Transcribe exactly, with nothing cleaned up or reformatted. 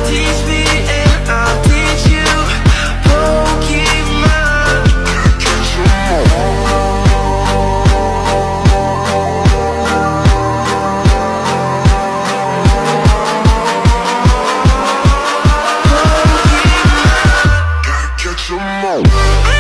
Teach me and I'll teach you. Pokemon. Catch 'em all. Pokemon. Catch 'em all.